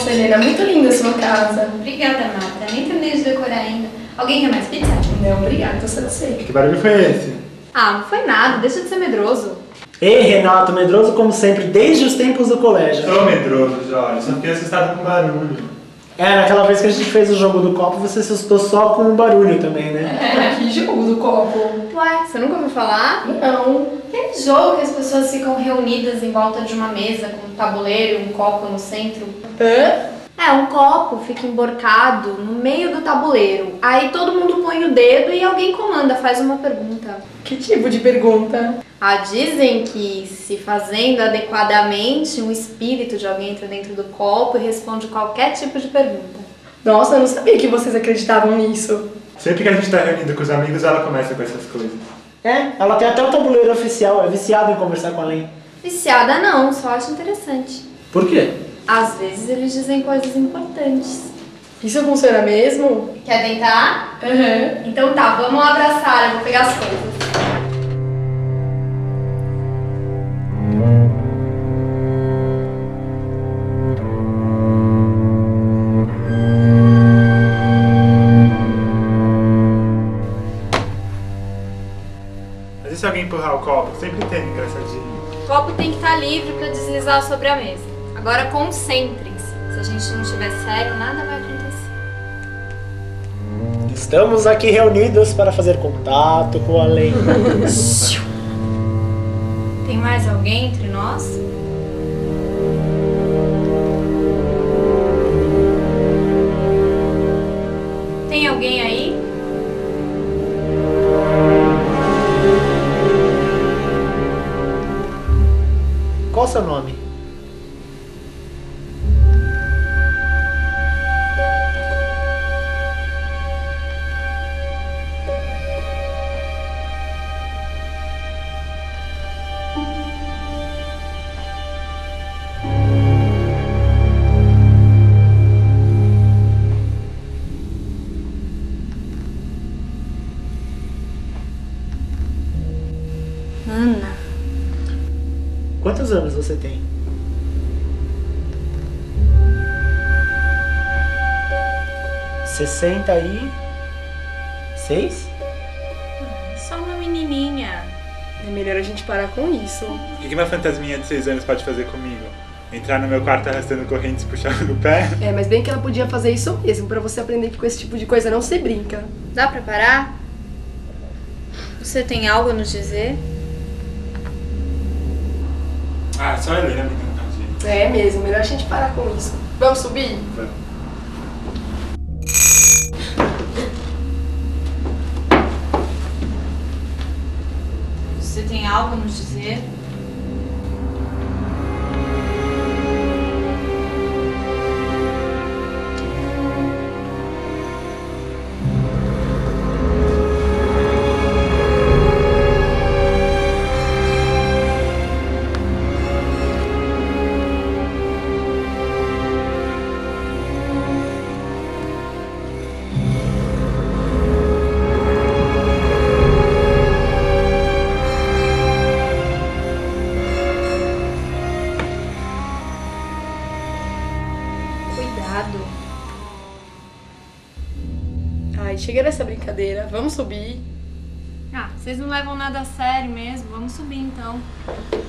Nossa, Helena, muito linda a sua casa. Obrigada, Marta. Nem terminei de decorar ainda. Alguém quer mais pizza? Não, obrigada, tô sendo você. Que barulho foi esse? Ah, não foi nada. Deixa de ser medroso. Ei, Renato, medroso como sempre, desde os tempos do colégio. Sou medroso, Jorge. Só fiquei assustado com barulho. É, naquela vez que a gente fez o jogo do copo, você se assustou só com o barulho também, né? Que jogo do copo. Ué, você nunca ouviu falar? Não. Aquele jogo que as pessoas ficam reunidas em volta de uma mesa com um tabuleiro e um copo no centro. Hã? É, um copo fica emborcado no meio do tabuleiro. Aí todo mundo põe o dedo e alguém comanda, faz uma pergunta. Que tipo de pergunta? Ah, dizem que se fazendo adequadamente, um espírito de alguém entra dentro do copo e responde qualquer tipo de pergunta. Nossa, eu não sabia que vocês acreditavam nisso. Sempre que a gente tá reunido com os amigos, ela começa com essas coisas. É, ela tem até o tabuleiro oficial, é viciada em conversar com a Len. Viciada não, só acho interessante. Por quê? Às vezes eles dizem coisas importantes. Isso funciona mesmo? Quer tentar? Aham. Então tá, vamos lá pra sala, eu vou pegar as coisas. Mas e se alguém empurrar o copo? Sempre tem, engraçadinho. O copo tem que estar livre pra deslizar sobre a mesa. Agora concentrem-se. Se a gente não estiver sério, nada vai acontecer. Estamos aqui reunidos para fazer contato com a Len. Tem mais alguém entre nós? Tem alguém aí? Qual o seu nome? Ana. Quantos anos você tem? Sessenta e... seis? Só uma menininha. É melhor a gente parar com isso. O que uma fantasminha de 6 anos pode fazer comigo? Entrar no meu quarto arrastando correntes e puxar no pé? É, mas bem que ela podia fazer isso mesmo, pra você aprender que com esse tipo de coisa não se brinca. Dá pra parar? Você tem algo a nos dizer? Ah, só a Helena me contagia. É mesmo, melhor a gente parar com isso. Vamos subir? Vamos. Você tem algo a nos dizer? Cuidado. Ai, chega dessa brincadeira. Vamos subir. Ah, vocês não levam nada a sério mesmo. Vamos subir então.